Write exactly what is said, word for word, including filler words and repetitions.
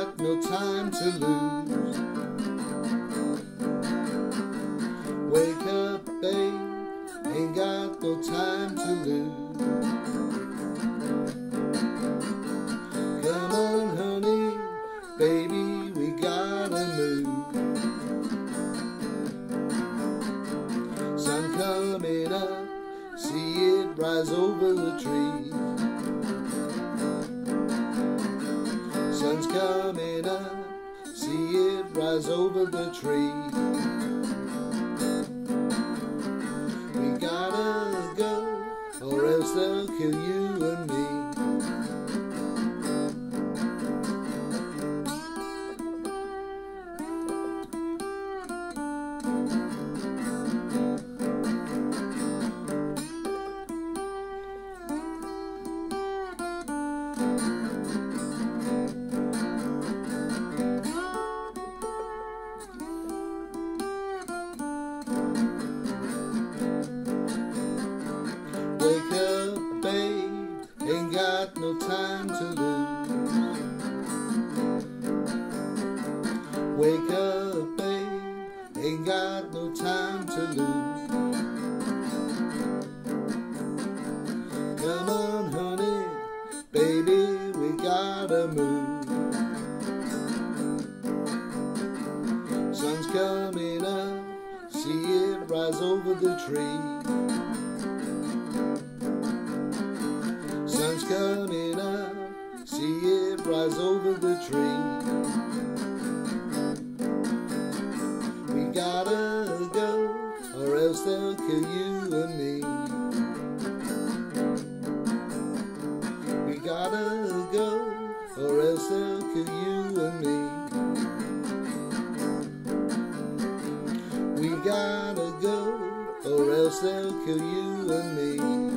got no time to lose. Wake up, babe, ain't got no time to lose. Come on, honey, baby, we gotta move. Sun coming up, see it rise over the trees. Sun's coming up, see it rise over the trees. We gotta go, or else they'll kill you and me. Wake up, babe, ain't got no time to lose. Wake up, babe, ain't got no time to lose. Come on, honey, baby, we gotta move. Sun's coming up, see it rise over the trees. Sun's coming up, see it rise over the tree. We gotta go, or else they'll kill you and me. We gotta go, or else they'll kill you and me. We gotta go, or else they'll kill you and me.